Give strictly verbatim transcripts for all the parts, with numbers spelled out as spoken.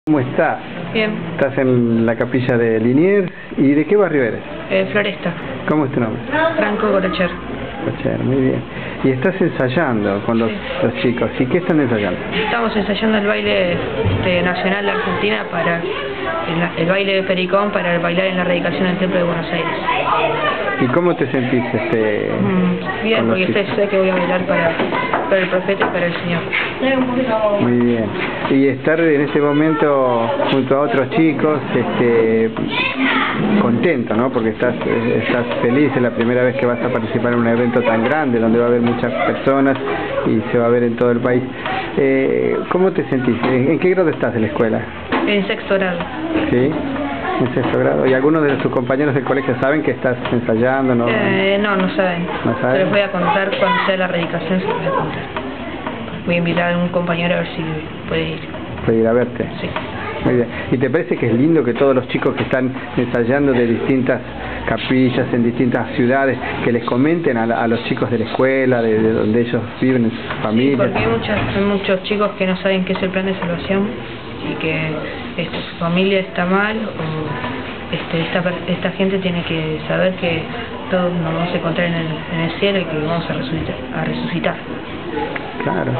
¿Cómo estás? Bien. Estás en la capilla de Liniers. ¿Y de qué barrio eres? Eh, Floresta. ¿Cómo es tu nombre? Franco Gorocher. Gorocher, muy bien. Y estás ensayando con los, Sí. los chicos. ¿Y qué están ensayando? Estamos ensayando el baile este, nacional de Argentina para el, el baile de Pericón para bailar en la dedicación del Templo de Buenos Aires. ¿Y cómo te sentís este, Mm, bien, con los porque sé, chicos? sé que voy a bailar para, para el profeta y para el Señor. Muy bien. Y estar en este momento junto a otros chicos, este, contento, ¿no? Porque estás, estás feliz, es la primera vez que vas a participar en un evento tan grande, donde va a haber muchas personas y se va a ver en todo el país. Eh, ¿Cómo te sentís? ¿En qué grado estás de la escuela? En sexto grado. ¿Sí? En sexto grado. ¿Y algunos de tus compañeros del colegio saben que estás ensayando? ¿No? Eh, no, no saben. ¿No saben? Se los voy a contar cuando sea la dedicación, se los voy a contar. Voy a invitar a un compañero a ver si puede ir. Puede ir a verte. Sí. Muy bien. ¿Y te parece que es lindo que todos los chicos que están ensayando de distintas capillas en distintas ciudades, que les comenten a, la, a los chicos de la escuela, de, de donde ellos viven, en sus Sí, familias? porque hay, muchas, hay muchos chicos que no saben qué es el plan de salvación y que este, su familia está mal o este, esta, per- esta gente tiene que saber que todos nos vamos a encontrar en el, en el cielo y que vamos a resucitar. A resucitar. Claro.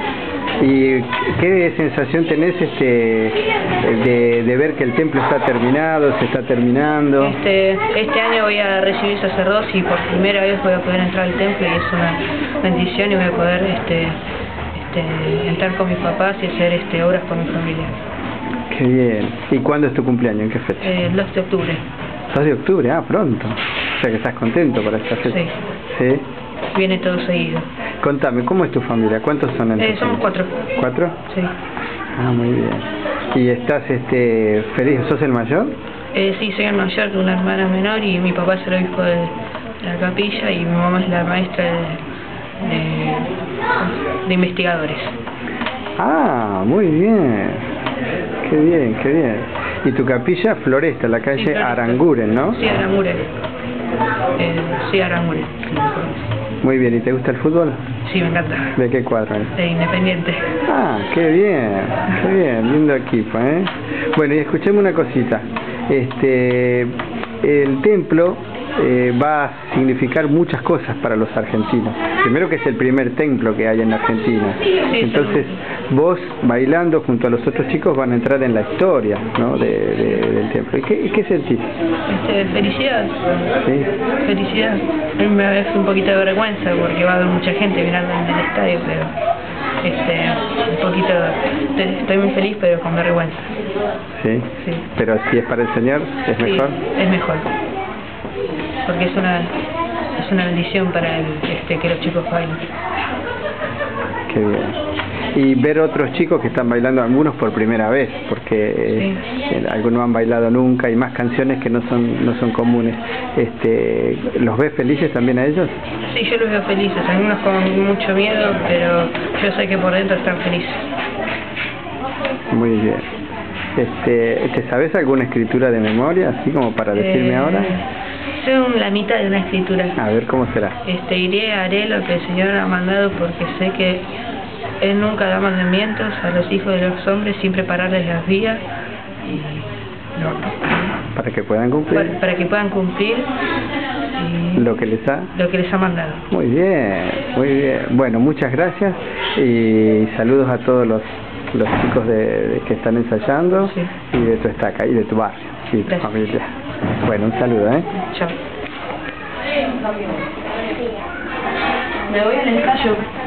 ¿Y qué sensación tenés este de, de ver que el templo está terminado, se está terminando? Este, este año voy a recibir sacerdocio y por primera vez voy a poder entrar al templo y es una bendición y voy a poder este, este, entrar con mis papás y hacer este, obras con mi familia. Qué bien. ¿Y cuándo es tu cumpleaños? ¿En qué fecha? Eh, el dos de octubre. dos de octubre, ah, pronto. O sea que estás contento para esta fecha. Sí. ¿Sí? Viene todo seguido. Contame, ¿cómo es tu familia? ¿Cuántos son en tu Eh, somos familia? cuatro. ¿Cuatro? Sí. Ah, muy bien. ¿Y estás este feliz? ¿Sos el mayor? Eh, sí, soy el mayor, una hermana menor y mi papá es el obispo de la capilla y mi mamá es la maestra de, de, de investigadores. Ah, muy bien. Qué bien, qué bien. ¿Y tu capilla? Floresta, la calle Sí, Floresta. Aranguren, ¿no? Sí, Aranguren. Eh, sí, Aranguren. Muy bien. ¿Y te gusta el fútbol? Sí, me encanta. ¿De qué cuadro eres? De Independiente. Ah, qué bien, qué bien, lindo equipo, ¿eh? Bueno, y escuchame una cosita. Este, el templo eh, va a significar muchas cosas para los argentinos. Primero que es el primer templo que hay en Argentina. Entonces, vos bailando junto a los otros chicos van a entrar en la historia, ¿no? de, de, del templo. ¿Y qué, qué sentís? Este, felicidad. ¿Sí? Felicidad. A mí me da un poquito de vergüenza porque va a haber mucha gente mirando en el estadio, pero este, un poquito, estoy muy feliz pero con vergüenza. ¿Sí? Sí. Pero si es para enseñar, ¿es Sí, mejor? es mejor. Porque es una, es una bendición para el, este, que los chicos bailen. Qué bien. Y ver otros chicos que están bailando, algunos por primera vez, porque eh, eh, algunos han bailado nunca, y más canciones que no son no son comunes. Este, ¿los ves felices también a ellos? Sí, yo los veo felices, algunos con mucho miedo, pero yo sé que por dentro están felices. Muy bien. Este, ¿te sabes alguna escritura de memoria, así como para decirme Eh, ahora? Sé un- la mitad de una escritura. A ver, ¿cómo será? Este, iré, haré lo que el Señor ha mandado porque sé que Él nunca da mandamientos a los hijos de los hombres sin prepararles las vías y no, Para que puedan cumplir para, para que puedan cumplir y lo que les ha... lo que les ha mandado. Muy bien, muy bien. Bueno, muchas gracias y saludos a todos los, los chicos de, de que están ensayando. Sí. Y de tu estaca y de tu barrio y de tu Gracias. familia. Bueno, un saludo, ¿eh? Chao. Me voy al ensayo.